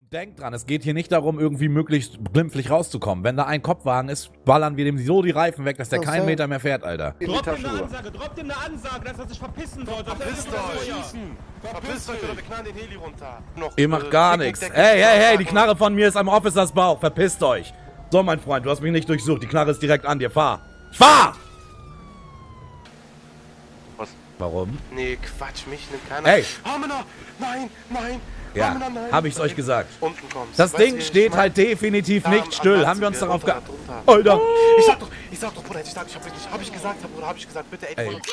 Denkt dran, es geht hier nicht darum, irgendwie möglichst glimpflich rauszukommen. Wenn da ein Kopfwagen ist, ballern wir dem so die Reifen weg, dass der keinen Meter mehr fährt, Alter. Drop ihm eine Ansage, dass er sich verpissen soll. Verpisst euch! Verpisst euch oder wir knallen den Heli runter. Ihr macht gar nichts. Hey, die Knarre von mir ist am Officers Bauch. Verpisst euch. So, mein Freund, du hast mich nicht durchsucht. Die Knarre ist direkt an dir. Fahr! Fahr! Was? Warum? Nee, Quatsch, mich nimmt keiner. Hey! Hamina! Nein, nein! Ja, nein, hab ich's euch gesagt. Unten kommst. Das Weißt Ding du, wie steht ich halt definitiv nicht still. Haben wir uns darauf drunter. Alter! Ich sag doch, Bruder, hab ich gesagt, Bruder, hab ich gesagt, bitte, ey. Ey.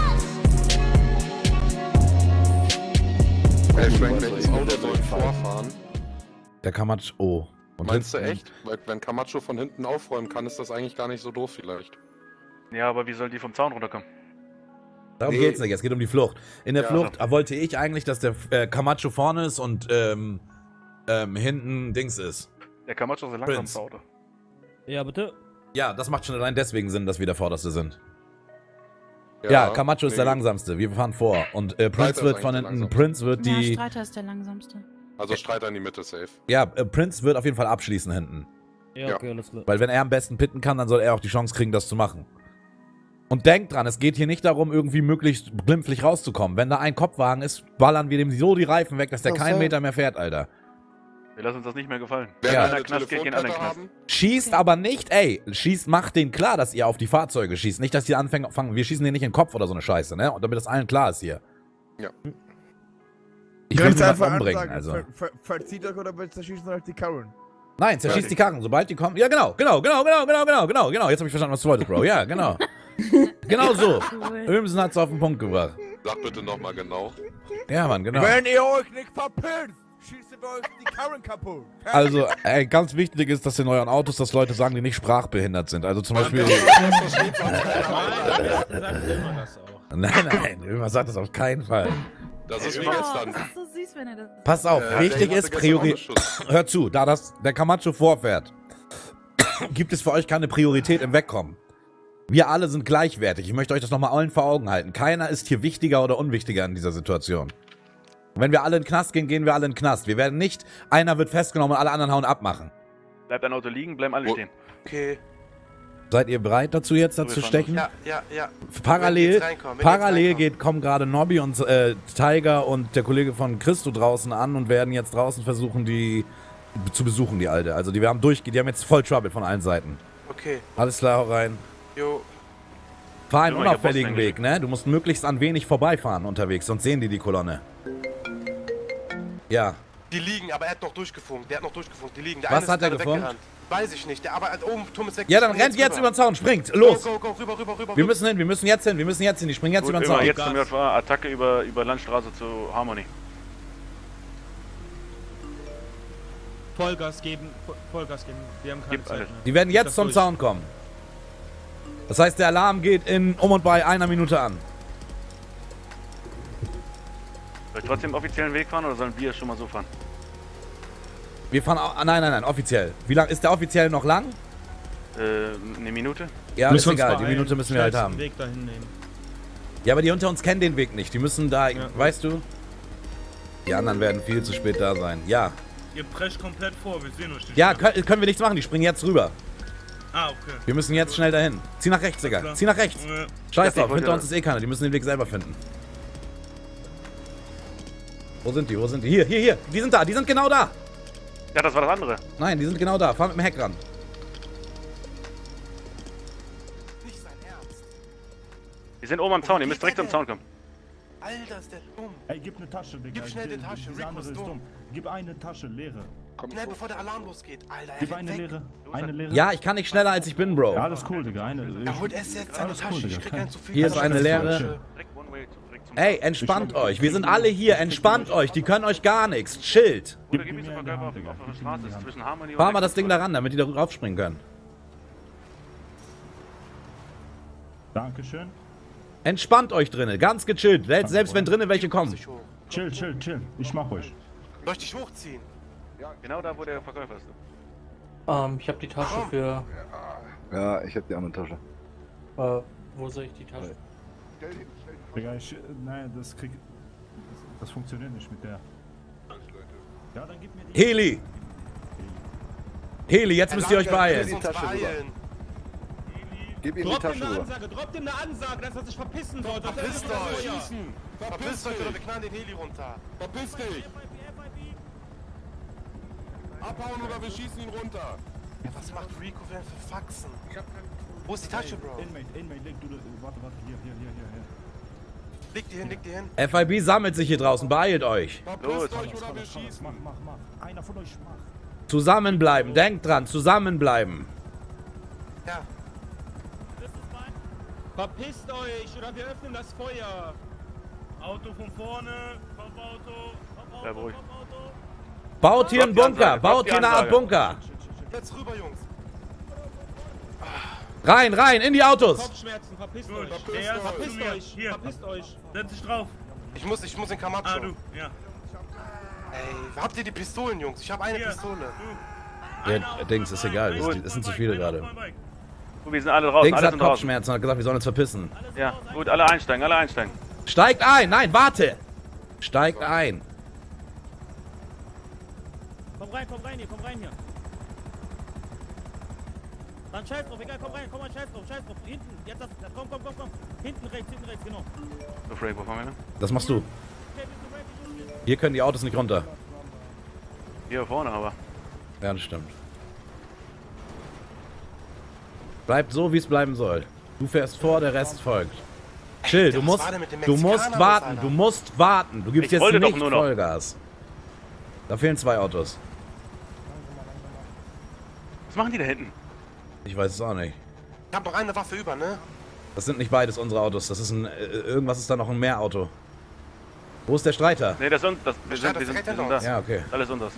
Ey, Frank, wenn das Auto soll vorfahren. Der Camacho. Oh. Und Meinst du echt? Weil wenn Camacho von hinten aufräumen kann, ist das eigentlich gar nicht so doof vielleicht. Ja, aber wie sollen die vom Zaun runterkommen? Darum geht's nicht, es geht um die Flucht. In der Flucht wollte ich eigentlich, dass der Camacho vorne ist und hinten Dings ist. Der Camacho ist der langsamste Auto. Ja, bitte? Ja, das macht schon allein deswegen Sinn, dass wir der Vorderste sind. Ja, Camacho ist der langsamste, wir fahren vor. Und Prince wird von hinten, Prince wird die... Ja, Streiter ist der langsamste. Also Streiter in die Mitte, safe. Ja, Prince wird auf jeden Fall abschließen hinten. Ja, okay, alles klar. Weil wenn er am besten pitten kann, dann soll er auch die Chance kriegen, das zu machen. Und denkt dran, es geht hier nicht darum, irgendwie möglichst glimpflich rauszukommen. Wenn da ein Kopfwagen ist, ballern wir dem so die Reifen weg, dass der keinen Meter mehr fährt, Alter. Wir lassen uns das nicht mehr gefallen. Wer Ja. eine Knast geht, gehen alle in den Knast. haben? Schießt aber nicht, ey, macht denen klar, dass ihr auf die Fahrzeuge schießt. Nicht, dass die anfangen, wir schießen denen nicht in den Kopf oder so eine Scheiße, ne? Und damit das allen klar ist hier. Ja. Ich will niemanden umbringen, also. Verzieht euch oder zerschießen euch die Karren? Nein, zerschießt die Karren, sobald die kommen. Ja, genau. Jetzt habe ich verstanden, was du wolltest, Bro. Ja, genau. Genau so. Ömsen hat's auf den Punkt gebracht. Sag bitte nochmal genau. Ja, Mann, genau. Wenn ihr euch nicht verpisst, schießen wir euch die Karren kaputt. Also, ey, ganz wichtig ist, dass in euren Autos, dass Leute sagen, die nicht sprachbehindert sind. Also zum Beispiel... Nein, Ömer sagt das auf keinen Fall. Das ist wie gestern. Das ist so süß, wenn er das... Pass auf, wichtig ist, hört zu, da der Camacho vorfährt, gibt es für euch keine Priorität im Wegkommen. Wir alle sind gleichwertig. Ich möchte euch das nochmal allen vor Augen halten. Keiner ist hier wichtiger oder unwichtiger in dieser Situation. Und wenn wir alle in den Knast gehen, gehen wir alle in den Knast. Wir werden nicht, einer wird festgenommen und alle anderen hauen abmachen. Bleibt ein Auto liegen, bleiben alle stehen. Okay. Seid ihr bereit dazu jetzt, dazu stechen? Ja. Parallel kommen gerade Nobby und Tiger und der Kollege von Christo draußen an und werden jetzt draußen versuchen, die zu besuchen, die Alte. Also die haben jetzt voll Trouble von allen Seiten. Okay. Alles klar, hau rein. Jo. Fahr einen unauffälligen Weg, ne? Du musst möglichst an wenig vorbeifahren unterwegs, sonst sehen die Kolonne. Ja. Die liegen, aber er hat noch durchgefunkt. Der hat noch durchgefunkt. Die liegen. Der Was eine hat er gerade gefunkt? weggerannt. Weiß ich nicht. Der aber oben, Tom ist weg. Ja, dann rennt jetzt über den Zaun, springt, los! Go, rüber. Wir müssen jetzt hin, die springen jetzt über den Zaun. Jetzt zum JVA, Attacke über Landstraße zu Harmony. Vollgas geben. Wir haben keine Zeit mehr. Die werden jetzt zum Zaun kommen. Das heißt, der Alarm geht in und bei einer Minute an. Soll ich trotzdem offiziellen Weg fahren oder sollen wir schon mal so fahren? Wir fahren, nein, offiziell. Wie lang, ist der offiziell noch lang? Eine Minute? Ja, ist egal, die Minute müssen wir halt haben. Weg dahin nehmen. Ja, aber die unter uns kennen den Weg nicht, die müssen da, weißt du? Die anderen werden viel zu spät da sein, ja. Ihr prescht komplett vor, wir sehen euch nicht. Ja, können wir nichts machen, die springen jetzt rüber. Ah, okay. Wir müssen jetzt schnell dahin. Zieh nach rechts, Digga, zieh nach rechts. Scheiß drauf, hinter uns ist eh keiner, die müssen den Weg selber finden. Wo sind die, Hier, die sind da, die sind genau da. Ja, das war das andere. Nein, die sind genau da, fahr mit dem Heck ran. Nicht sein Ernst. Wir sind oben am Zaun, ihr müsst direkt am Zaun kommen. Alter, ist der dumm. Ey, gib eine Tasche, Digga. Gib schnell die Tasche, Die Rico andere ist ist dumm. dumm. Gib eine Tasche, leere. Schnell, bevor der Alarm losgeht. Alter, Gib eine leere. Eine leere. Ja, ich kann nicht schneller als ich bin, Bro. Ja, alles cool, Digga. Er holt erst jetzt seine Tasche. Ich krieg einen zu viel. Hier ist eine leere. Ey, entspannt euch. Wir sind alle hier. Entspannt euch. Die können euch gar nichts. Chillt. Oder gib mir so Verkäufer auf der Straße zwischen Harmony und... Fahr mal das Ding da ran, damit die da raufspringen können. Dankeschön. Entspannt euch drinnen. Ganz gechillt. Selbst wenn drinnen welche kommen. Chill. Ich mach euch. Soll ich dich hochziehen? Genau da, wo der Verkäufer ist. Ich hab die Tasche für... Ja, ich hab die andere Tasche. Wo soll ich die Tasche? Digga, nein, das funktioniert nicht mit der. Ja, dann gib mir die. Heli! Heli, jetzt müsst ihr euch beeilen. Die Tasche rüber. Gib ihm die Tasche rüber. Drop ihm eine Ansage, dass er sich verpissen soll. Verpisst euch! Verpisst euch oder wir knallen den Heli runter. Verpiss dich! Abhauen oder wir schießen ihn runter! Ja, was macht Rico denn für Faxen? Wo ist die Tasche, Bro? Inmate, leg du, warte, hier. Leg die hin. FIB sammelt sich hier draußen, beeilt euch. Verpisst euch oder wir schießen! Mach. Einer von euch macht. Zusammenbleiben, denkt dran, zusammenbleiben. Ja. Verpisst euch oder wir öffnen das Feuer. Auto von vorne, Kopfauto, Ja, ruhig. Kopfauto. Baut hier einen die Bunker, Ansage, baut die hier eine Art Ansage. Bunker. Jetzt rüber, Jungs. Rein, in die Autos. Kopfschmerzen, verpisst euch. Verpisst euch. Hier, verpisst euch. Setz dich drauf. Ich muss in Camacho. Ah, du, ja. Ey, habt ihr die Pistolen, Jungs? Ich habe eine Hier, Pistole. Ja, Dings, ist egal, das sind zu viele gerade. Gut, wir sind alle raus, Dings alle hat sind raus. Kopfschmerzen und hat gesagt, wir sollen uns verpissen. Ja, gut, alle einsteigen. Steigt ein, nein, warte. Steigt ein. Komm rein hier. Dann scheiß drauf, egal, komm rein, scheiß drauf. Hinten, jetzt das, komm. Hinten rechts, genau. So, Frank, wo fahren wir hin? Das machst du. Hier können die Autos nicht runter. Hier vorne aber. Ja, das stimmt. Bleibt so, wie es bleiben soll. Du fährst vor, der Rest folgt. Chill, du musst warten, du musst warten. Du gibst Ich jetzt wollte doch nicht nur noch. Vollgas. Da fehlen 2 Autos. Was machen die da hinten? Ich weiß es auch nicht. Ich hab noch eine Waffe über, ne? Das sind nicht beides unsere Autos. Das ist ein, irgendwas ist da noch ein Mehrauto. Wo ist der Streiter? Ne, wir sind da. Ja, okay. Alles unseres.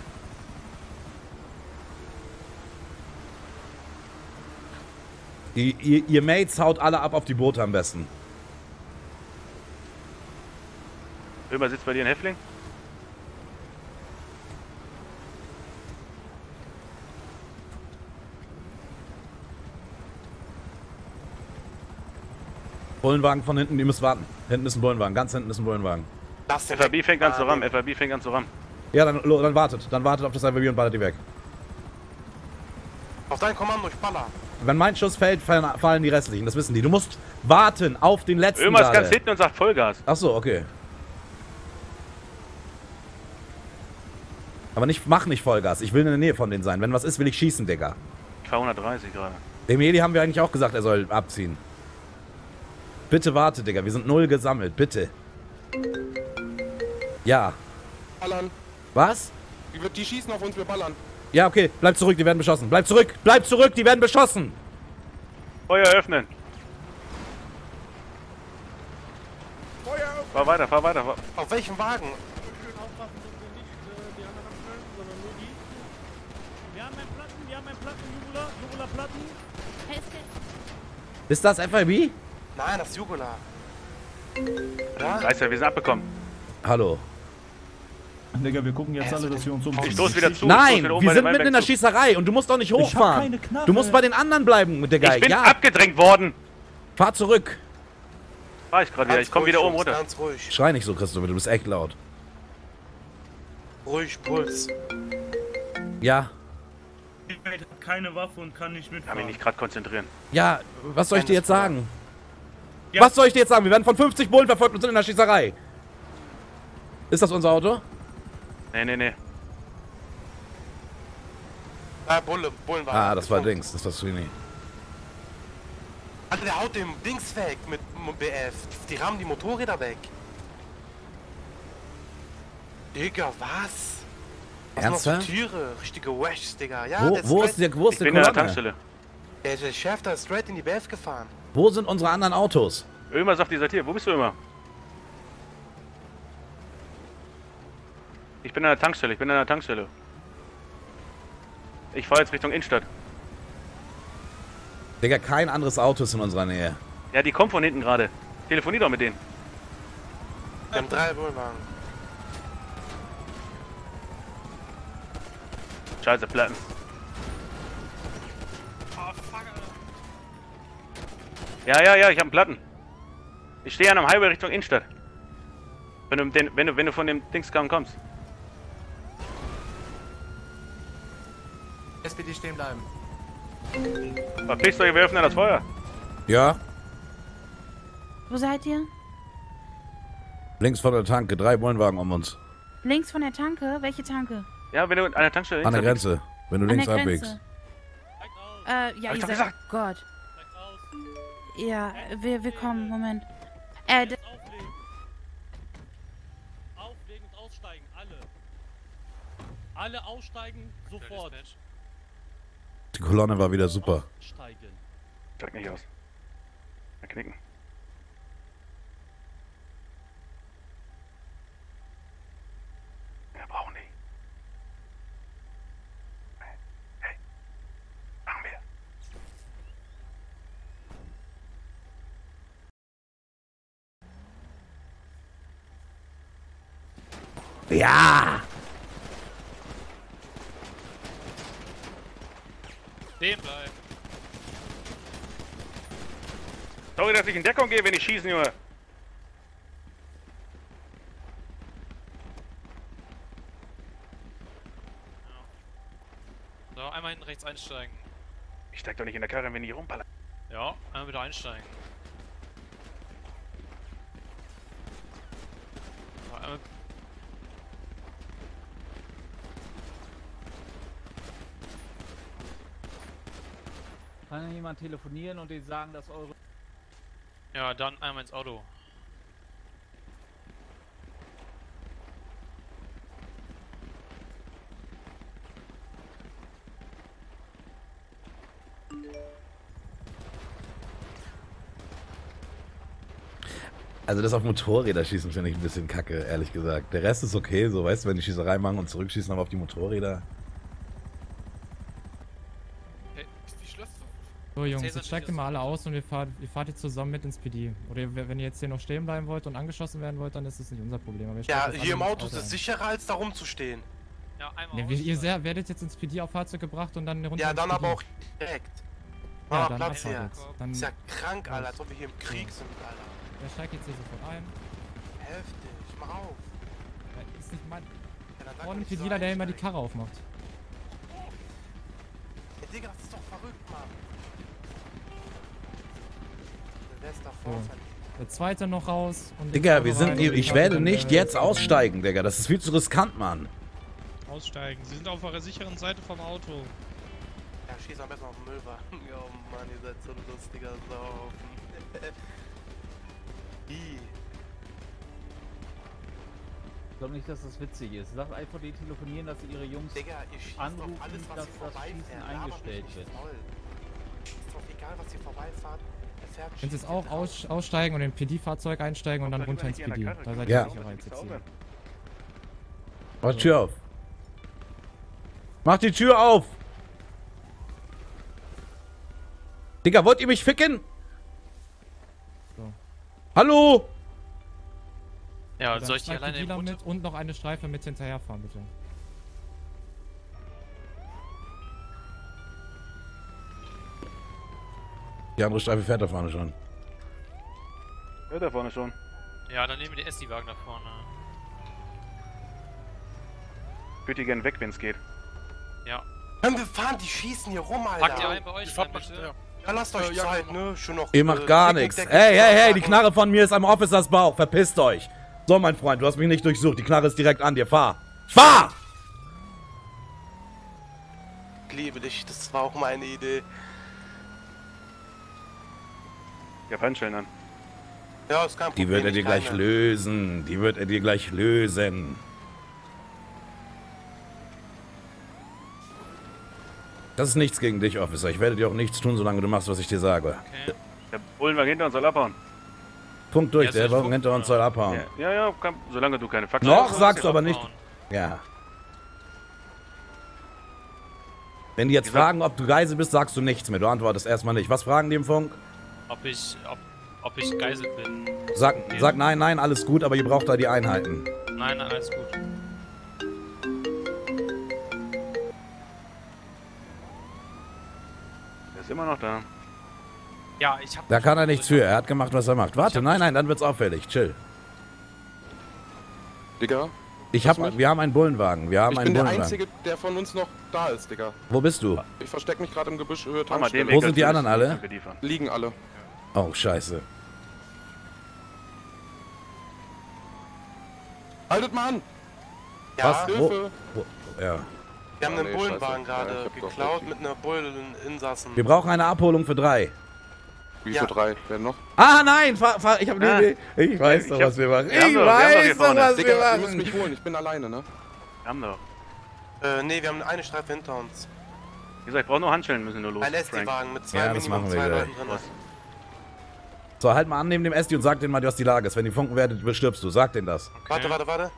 Ihr Mates haut alle ab auf die Boote am besten. Ömer sitzt bei dir ein Häftling? Bullenwagen von hinten, die müssen warten. Hinten ist ein Bullenwagen, ganz hinten ist ein Bullenwagen. FAB fängt an zu rammen, Ja, dann wartet auf das FAB und ballert die weg. Auf dein Kommando, ich baller. Wenn mein Schuss fällt, fallen die restlichen, das wissen die. Du musst warten auf den letzten Ömer ist gerade. ganz hinten und sagt Vollgas. Achso, okay. Aber mach nicht Vollgas, ich will in der Nähe von denen sein. Wenn was ist, will ich schießen, Digga. Ich fahr 130 gerade. Dem Heli haben wir eigentlich auch gesagt, er soll abziehen. Bitte warte, Digga, wir sind 0 gesammelt, bitte. Ja. Ballern. Was? Die schießen auf uns, wir ballern. Ja, okay, bleib zurück, die werden beschossen. Bleib zurück, die werden beschossen. Feuer öffnen. Fahr weiter. Auf welchem Wagen? Wir haben einen Platten, Jugula Platten. Ist das FIB? Nein, das ist Jugula. Ja? Weißt du, wir sind abbekommen. Hallo. Digga, wir gucken jetzt alle, dass wir uns Ich umziehen. stoß wieder zu. Nein, stoß wieder wir sind bei mitten in der zu. Schießerei und du musst doch nicht hochfahren. keine Knarre. Du musst bei den anderen bleiben, Digga. Ich bin Ja, abgedrängt worden. fahr zurück. Fahr ich gerade wieder. Ich komme wieder oben runter. Ganz ruhig. Schrei nicht so, Christopher, du bist echt laut. Ruhig, Puls. Ja. Ich habe keine Waffe und kann nicht Ich kann mich mitfahren. nicht gerade konzentrieren. Ja, was soll ich dir jetzt sagen? Ja. Was soll ich dir jetzt sagen? Wir werden von 50 Bullen verfolgt und sind in der Schießerei. Ist das unser Auto? Nee. Bullen war. Ah, das war Dings, das war Sweeney. Alter, der haut dem Dings weg mit BF. Die rammen die Motorräder weg. Digga, was? Was Ernsthaft? für Tiere? Richtige Washs, Digga. Ja, Wo ist die Ich bin in der Kolonne? Tankstelle. Der Chef da ist straight in die BF gefahren. Wo sind unsere anderen Autos? Ömer sagt, ihr seid hier. Wo bist du, Ömer? Ich bin in der Tankstelle. Ich fahre jetzt Richtung Innenstadt. Digga, kein anderes Auto ist in unserer Nähe. Ja, die kommen von hinten gerade. Telefonier doch mit denen. Wir haben 3 Bullenwagen. Scheiße, Platten. Ja, ich hab einen Platten. Ich stehe an einem Highway Richtung Innenstadt. Wenn du von dem Dingskram kommst. SPD stehen bleiben. Verpisst euch, wir öffnen das Feuer. Ja, Wo seid ihr? links von der Tanke, 3 Wohnwagen um uns. Links von der Tanke? Welche Tanke? Ja, wenn du an der Tankstelle An der links Grenze, wenn du An links der abbiegst. Grenze. Ja, Hab ich ihr doch seid... gesagt. Oh Gott. Steigt aus. Ja, wir kommen, Moment. Auflegen. Auflegen und aussteigen, alle. Alle aussteigen, sofort. Die Kolonne war wieder super. Aussteigen. Steig nicht aus. Mal knicken. Wir brauchen die. Hey. Machen wir. Ja! Stehen bleiben. Sorry, dass ich in Deckung gehe, wenn ich schießen, Junge. So, einmal hinten rechts einsteigen. Ich steig doch nicht in der Karre, wenn ich rumballer. Ja, einmal wieder einsteigen. So, einmal Kann jemand telefonieren und denen sagen, dass eure... ja, dann einmal ins Auto. Also das auf Motorräder schießen finde ich ein bisschen kacke, ehrlich gesagt. Der Rest ist okay, so weißt du, wenn die Schießerei machen und zurückschießen, aber auf die Motorräder. Hey, die Schlösser. So Jungs, jetzt steigt ihr mal alle aus und ihr fahrt jetzt zusammen mit ins PD. Oder wenn ihr jetzt hier noch stehen bleiben wollt und angeschossen werden wollt, dann ist das nicht unser Problem. Aber Ja, hier im Auto ist es sicherer, als da rumzustehen. Ja, einmal Ne, ihr werdet jetzt ins PD auf Fahrzeug gebracht und dann eine Runde Ja, ins dann PD. aber auch direkt. Ja, Mach dann mal Platz abfahrt hier. jetzt. Dann, Ist ja krank, Alter, als ob wir hier im Krieg sind, Alter. der steigt jetzt hier sofort ein. Heftig, mach auf. Ist nicht mein... Ja, dann sag Vorne nicht steht so jeder, der immer die einsteigen. Karre aufmacht. Ja, Digga, das ist doch verrückt, Mann. Der Rest So. davor verliert. Der zweite noch raus. Und Digga, wir ins sind, Auto rein und ich werde nicht jetzt aussteigen, Digga. Das ist viel zu riskant, Mann. Aussteigen. Sie sind auf eurer sicheren Seite vom Auto. Ja, schieß am besten auf den Müllwagen. Oh Mann, ihr seid so ein lustiger Saufen. Ich glaube nicht, dass das witzig ist. Sagt einfach die telefonieren, dass sie ihre Jungs Digga, ihr schießt anrufen, auf alles, was dass hier das vorbeifährt. Schießen Laber mich eingestellt nicht wird. voll. Ist doch egal, was hier vorbeifahrt. Er fährt Könnt ihr jetzt schießt auch jetzt raus. aussteigen und in ein PD-Fahrzeug einsteigen und dann Hauptsache, runter ins hier an der PD. Karre. Da seid Ja. ihr sicherer als jetzt hier. Mach die Tür auf. Mach die Tür auf! Digga, wollt ihr mich ficken? So. Hallo? Ja, Dann soll ich die steigt alleine im Dealer Auto? mit und noch eine Streife mit hinterherfahren, bitte. Die andere Streife fährt da vorne schon. Hört da vorne schon. Ja, dann nehmen wir die SD-Wagen da vorne. Ich würde die gerne weg, wenn es geht. Ja. Komm, wir fahren, die schießen hier rum, Alter. Packt ihr ein bei euch? Dann bitte. Ja, lasst euch Zeit, ne? Schon noch. Ihr macht gar Decken, nichts. Decken, Hey, hey, hey, die Decken. Knarre von mir ist am Officers Bauch. Verpisst euch. So, mein Freund, du hast mich nicht durchsucht. Die Knarre ist direkt an dir. Fahr. Fahr! Ich liebe dich, das war auch meine Idee. Ja, Handschellen an. Ja, ist kein Problem. Die wird er dir ich gleich keine. lösen. Die wird er dir gleich lösen. Das ist nichts gegen dich, Officer. Ich werde dir auch nichts tun, solange du machst, was ich dir sage. Okay. Der Bullenwagen hinter uns soll abhauen. Punkt durch. Ja, Der soll ich Wagen hinter uns soll abhauen. Ja, solange du keine Fakten Noch Soll sagst sie du aber nicht. abhauen. Ja. Wenn die jetzt Wie gesagt- fragen, ob du Geisel bist, sagst du nichts mehr. Du antwortest erstmal nicht. Was fragen die im Funk? Ob ich Geisel bin. Sag nein, nein, alles gut, aber ihr braucht da die Einheiten. Nein, nein, alles gut. Der ist immer noch da. Ja, ich hab... Da kann er nichts für. Er hat gemacht, was er macht. Warte, nein, nein, dann wird's auffällig. Chill. Digga, Wir haben einen Bullenwagen. Wir haben Ich einen bin der Bullenwagen. Einzige, der von uns noch da ist, Digga. Wo bist du? Ich verstecke mich gerade im Gebüsch Höhe Mach mal den Tankstelle. Weg, Wo sind als die würdest anderen du alle? Tanke liefern. Liegen alle. Oh, scheiße. Haltet mal an! Ja, Was? Hilfe! Ja. wir haben Ah, einen nee, Bullenwagen scheiße. Ja, gerade ich hab doch geklaut richtig. mit einer Bulleninsassen. Wir brauchen eine Abholung für 3. Wie Ja. für 3? Wer noch? Ah, nein! Ich habe Ja. eine Idee. Ich weiß doch, Ich hab- was wir machen. wir haben Ich doch- wir haben doch weiß hier doch, vorne. was wir Digga, ihr müsst machen. mich holen, ich bin alleine, ne? Wir haben doch. Nee, wir haben eine Streife hinter uns. Wie gesagt, ich brauche nur Handschellen, müssen nur los. Ein Frank. SD-Wagen mit zwei Ja, das Minimum machen wir 2 gleich. Leuten drin. So, halt mal an neben dem Esti und sag denen mal, was die Lage ist. Wenn die funken werden, stirbst du. Sag denen das. Warte.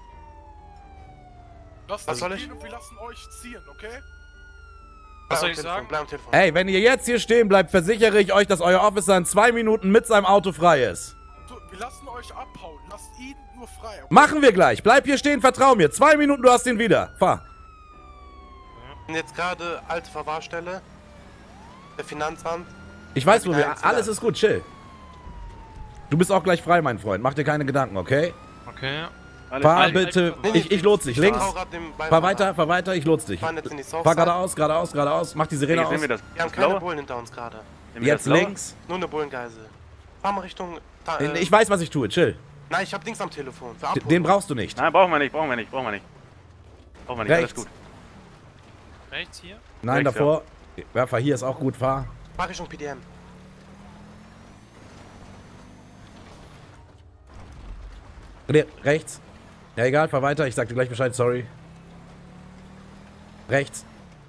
Lasst Was uns soll ich? gehen und wir lassen euch ziehen, okay? Was soll ich sagen? Bleib am Telefon. Ey, wenn ihr jetzt hier stehen bleibt, versichere ich euch, dass euer Officer in 2 Minuten mit seinem Auto frei ist. So, wir lassen euch abhauen. Lasst ihn nur frei, okay? Machen wir gleich. Bleib hier stehen, vertrau mir. 2 Minuten, du hast ihn wieder. Fahr. Wir sind jetzt gerade alte Verwahrstelle. Der Finanzamt. Ich weiß, wo Nein, wir... Alles ist gut, chill. Du bist auch gleich frei, mein Freund. Mach dir keine Gedanken, okay? Okay. Alles Fahr alles- bitte... Nee, Ich lotse dich. Links. vertrau grad dem Beifahrer. Fahr weiter, ich lotse dich. Fahren jetzt in die Fahr Southside. geradeaus. Mach die Sirene Hier sehen aus. wir das. Wir haben das keine Blaue. Bullen hinter uns gerade. Sehen wir Jetzt das Blaue? links. Nur eine Bullengeisel. Fahr mal Richtung... Ich weiß, was ich tue. Chill. Nein, ich hab Dings am Telefon. Für Abholung. Den brauchst du nicht. Nein, brauchen wir nicht. Brauchen wir nicht, alles Rechts. gut. Rechts hier? Nein, Rechts, davor. Ja, fahr hier ist auch gut. Fahr. Fahr Richtung PDM. Nee, rechts. Ja, egal, fahr weiter. Ich sag dir gleich Bescheid, sorry. Rechts.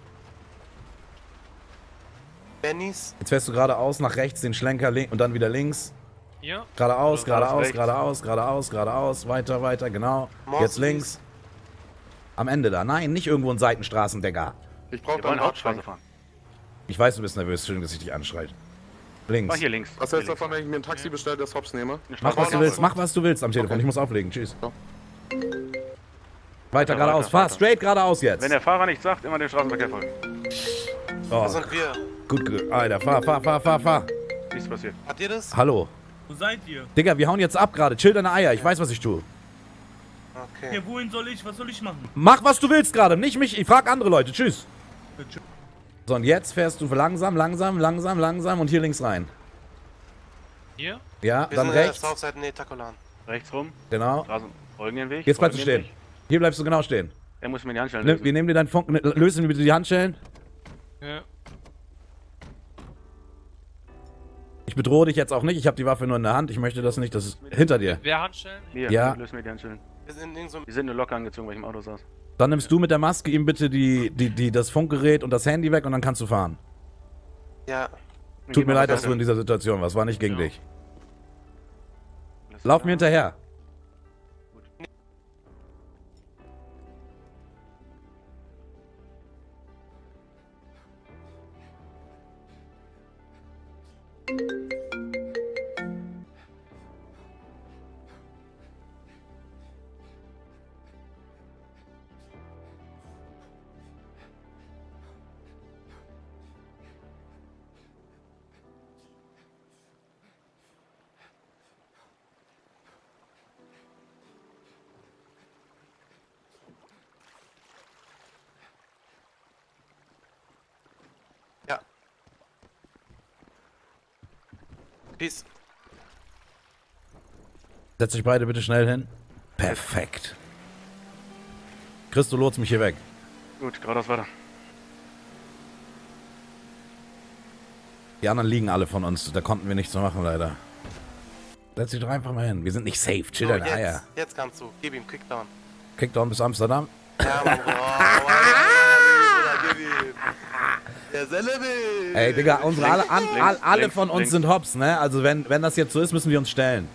Bennys. Jetzt fährst du geradeaus, nach rechts, den Schlenker und dann wieder links. Hier? Geradeaus, Rechts. geradeaus. Weiter, genau. Morris. Jetzt links. Am Ende da. Nein, nicht irgendwo in Seitenstraßendecker. Ich brauche Wir da wollen einen Hauptstraße Hauptschrank. fahren. Ich weiß, du bist nervös. Schön, dass ich dich anschreit. Links. Fahr hier links. Was hältst du davon, wenn ich mir ein Taxi bestelle, das Hops nehme? Mach, was du willst. Mach, was du willst am Telefon. Ich muss auflegen. Tschüss. Ja. Weiter geradeaus. Fahr straight geradeaus jetzt. Wenn der Fahrer nichts sagt, immer dem Straßenverkehr folgen. Oh, Da sind wir. gut. Alter, fahr. Nichts passiert. Habt ihr das? Hallo. Wo seid ihr? Digga, wir hauen jetzt ab gerade. Chill deine Eier. Ich weiß, was ich tue. Okay. Okay, wohin soll ich? Was soll ich machen? Mach, was du willst gerade. Nicht mich. Ich frag andere Leute. Tschüss. So, und jetzt fährst du langsam und hier links rein. Hier? Ja, Wir dann sind in der rechts. Southside in Takolan. Rechts rum. Genau. Straßen folgen den Weg. Jetzt bleibst du folgen den stehen. Weg. Hier bleibst du genau stehen. Er muss mir die Handschellen Wir lösen. nehmen dir deinen Funken. Lösen bitte die Handschellen. Ja. Ich bedrohe dich jetzt auch nicht. Ich habe die Waffe nur in der Hand. Ich möchte das nicht. Das ist hinter dir. Wer Handschellen? Hier, Ja. lösen mir die Handschellen. Wir sind in irgend so einem... Die sind nur locker angezogen, weil ich im Auto saß. Dann nimmst du mit der Maske ihm bitte das Funkgerät und das Handy weg und dann kannst du fahren. Ja. Tut mir leid, dass du in dieser Situation warst. War nicht gegen dich. Lauf mir hinterher. Ja. Peace. Setz dich beide bitte schnell hin. Perfekt. Christo lotst mich hier weg. Gut, geradeaus weiter. Die anderen liegen alle von uns. Da konnten wir nichts mehr machen, leider. Setz dich doch einfach mal hin. Wir sind nicht safe. Chill So, deine Eier. jetzt kannst du. Gib ihm Kickdown. Kickdown bis Amsterdam. Ja, Mann. Bruder, gib ihm. Der Sellebi. Ey, Digga, unsere alle links, von uns links. sind Hops, ne? Also wenn das jetzt so ist, müssen wir uns stellen.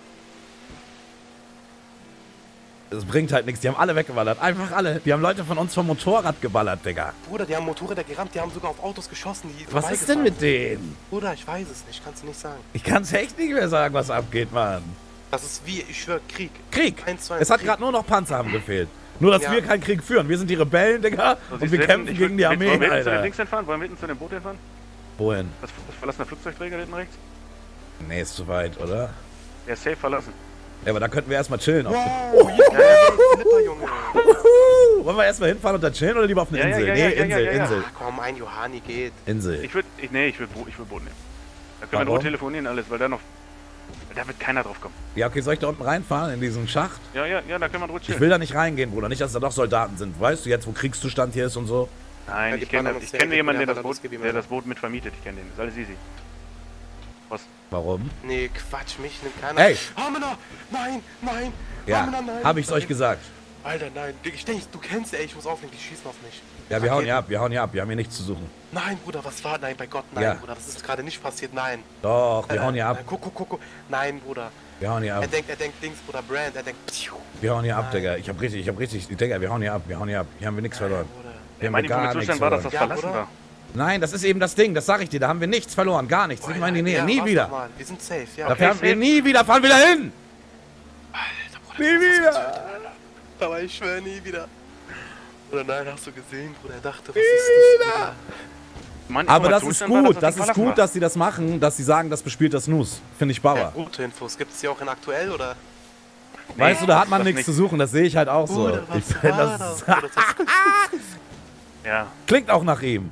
Das bringt halt nichts. Die haben alle weggeballert. Einfach alle. Die haben Leute von uns vom Motorrad geballert, Digga. Bruder, die haben Motorräder gerammt, die haben sogar auf Autos geschossen. Die Was ist denn mit denen? Bruder, ich weiß es nicht, kannst du nicht sagen. Ich kann's echt nicht mehr sagen, was abgeht, Mann. Das ist wie, ich schwör, Krieg. Krieg. 1 zu 1 Es hat Krieg. gerade nur noch Panzer haben gefehlt. Nur, dass Ja. wir keinen Krieg führen. Wir sind die Rebellen, Digga. So, Und siehst wir du kämpfen hinten? gegen die Armee, Wollen wir hinten zu den Alter. Dings hinfahren? Wollen wir hinten zu dem Boot hinfahren? Wohin? Das verlassene Flugzeugträger hinten rechts? Nee, ist zu weit, oder? Der ist safe verlassen. Ja, aber da könnten wir erstmal chillen. Wow, Flipper, Junge. Wollen wir erstmal hinfahren und dann chillen oder lieber auf eine Insel? Insel. Ach, komm, ein Johani geht. Insel. Ich würde Boot nehmen. Da können wir nur telefonieren alles, weil da wird keiner drauf kommen. Ja, okay, soll ich da unten reinfahren in diesen Schacht? Ja, da können wir ruhig chillen. Ich will da nicht reingehen, Bruder. Nicht, dass da doch Soldaten sind. Weißt du jetzt, wo Kriegszustand hier ist und so? Nein, ich kenne jemanden, der das Boot mit vermietet. Ich kenne den. Das ist alles easy. Was? Warum? Nee, Quatsch, mich nimmt keiner. Ey! Hamina! Nein! Ja, Hamina, nein! hab ich's euch gesagt. Alter, nein. Ich denke, du kennst, ey, ich muss auflegen, die schießen auf mich. Ja, wir hauen hier ab. Wir haben hier nichts zu suchen. Nein, Bruder, was war? Nein, bei Gott, nein, Ja. Bruder, das ist gerade nicht passiert, nein. Doch, wir hauen hier ab. Nein, guck. Nein, Bruder. Wir hauen hier ab. Er denkt Dings, Bruder, Brand, er denkt, pschuh. Wir hauen hier ab, Nein. Digga. Ich hab richtig, Digga, wir hauen hier ab. Hier haben wir nichts verloren. Bruder. Wir haben Mein gar nichts Informationsstand war, dass verloren. das verlassen war. Nein, das ist eben das Ding, das sag ich dir. Da haben wir nichts verloren, gar nichts. Nicht mal in die Nähe, Ja, nie warte wieder. mal, wir sind safe, ja. Dafür haben wir safe. nie wieder, fahren wir da hin! Alter, Bruder, Nie wieder! aber ich schwör nie wieder. Oder nein, hast du gesehen, Bruder, er dachte, was ist das, Bruder? Mein Aber das ist Informationsstand war, gut, dass das Ding ist verlassen gut, dass sie das machen, dass sie sagen, das bespielt das Snooze. Finde ich Ja, Bauer. gute Infos, gibt es die auch in aktuell, oder? Weißt du, da hat man das nichts nicht. zu suchen, das sehe ich halt auch so. Bruder, was Ich finde, war das Bruder? Das Ja, klingt auch nach ihm.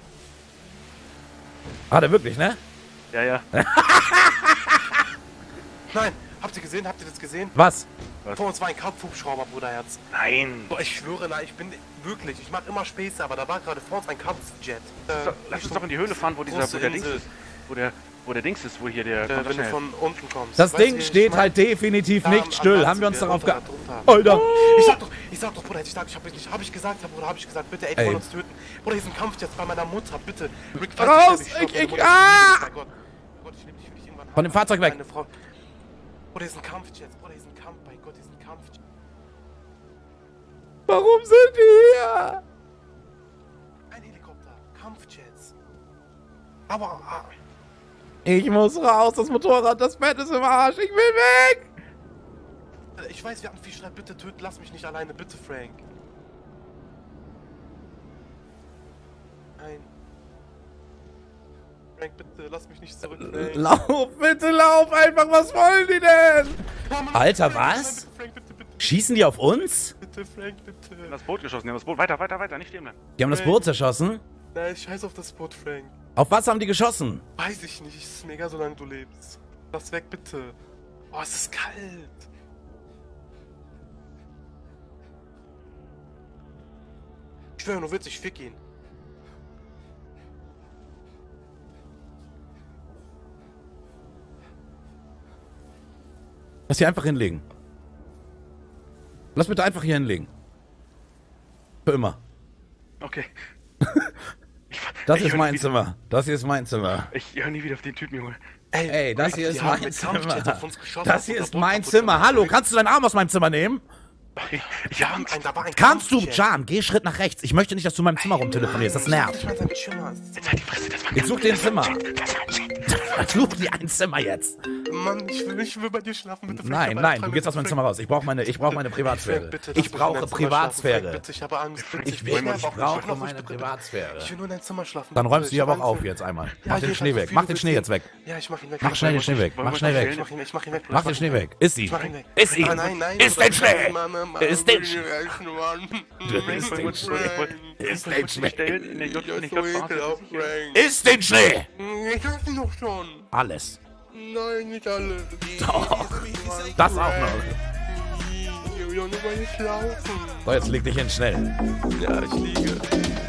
Hat er wirklich, ne? ja. Nein, habt ihr gesehen? Habt ihr das gesehen? Was? Vor uns war ein Kampfhubschrauber, Bruderherz. Nein. Boah, ich schwöre, nein, ich bin wirklich, ich mache immer Späße, aber da war gerade vor uns ein Kampfjet. Lass uns doch in die Höhle fahren, wo der Dings ist. Wo der Dings ist, wo hier der... Wenn du von unten kommst. Das Weißt du, Ding wie ich steht meine? halt definitiv Da nicht am still. Rand Haben wir sind uns darauf runter, geachtet? drunter. Alter! Ich sag doch, Bruder, hab ich gesagt, bitte, ey, die Ey. wollen uns töten. Bruder, hier ist ein Kampfjet bei meiner Mutter, bitte. Rick, Raus! ich glaub, Ich- meine Mutter- ah! Mein Gott, ich lieb dich, will dich irgendwann Von dem Fahrzeug weg. Meine Frau. Bruder, hier ist ein Kampfjet, Bruder, hier ist ein Kampf, bei Gott, hier ist ein Kampfjet. Warum sind wir hier? Ein Helikopter, Kampfjets. Aber, Ich muss raus, das Motorrad, das Bett ist im Arsch, ich will weg! ich weiß, wir hatten viel Streit, bitte töten, lass mich nicht alleine, bitte, Frank. Nein. Frank, bitte, lass mich nicht zurück, Frank. Lauf, bitte lauf einfach, was wollen die denn? Alter, was? Frank, bitte, bitte, Schießen die auf uns? bitte, Frank, bitte. Die haben das Boot geschossen, die haben das Boot weiter, nicht stehen bleiben. Die haben das Boot zerschossen? Nein, scheiß auf das Boot, Frank. Auf was haben die geschossen? Weiß ich nicht, es ist mega, solange du lebst. Lass weg, bitte. Oh, es ist kalt. Ich schwöre, nur witzig, fick ihn. Lass hier einfach hinlegen. Lass bitte einfach hier hinlegen. Für immer. Okay. Das Ich ist höre mein nie Zimmer. Das hier ist mein Zimmer. Ich höre nie wieder auf den Typen, Junge. Ey, das hier die ist haben mein mit Kampfjets Zimmer. auf uns geschossen, Das auf hier unser ist Boot mein kaputt Zimmer. gemacht. Hallo, kannst du deinen Arm aus meinem Zimmer nehmen? Ich hab Angst. Da war ein Kannst du, Kampfjet. Jan, geh Schritt nach rechts. Ich möchte nicht, dass du in meinem Zimmer rumtelefonierst. Das nervt. Ich mein, Zimmer. Jetzt halt die Fresse, das war Ich such dir ein Zimmer. Such dir ein Zimmer jetzt. Mann, ich will bei dir schlafen, bitte. Frank, Nein, aber nein, träum du gehst aus meinem Frank. Zimmer raus. Ich brauche meine Privatsphäre. Frank, bitte, lass Ich mich in brauche dein Zimmer schlafen, Privatsphäre. Frank, bitte, ich habe Angst. Bitte, Ich will brauche noch meine bitte. Privatsphäre. Ich will nur in dein Zimmer schlafen. Dann bitte. räumst du Ich die aber hab auch auf Angst. jetzt einmal. Ja, Mach den hier, Schnee so weg. viel Mach du den willst Schnee sehen. jetzt weg. Ja, ich mach ihn weg. Mach schnell den Schnee weg. Mach schnell weg. Ich mach ihn weg. Mach den Schnee weg. Ist sie. Ich mach ihn weg. Ist sie. Nein, Ist Bruder, den Schnee. Mann. Ist den Schnee. Ist Ist den Schnee. Ist den Ich stellen in der J Ja, in so der ekelhaft, J Frank. Ist den Schnee. Ich hab ihn doch schon. Alles. Nein, nicht alle. Doch. Das auch noch. Ich will doch nur mal nicht laufen. So, jetzt leg dich hin schnell. Ja, ich liege.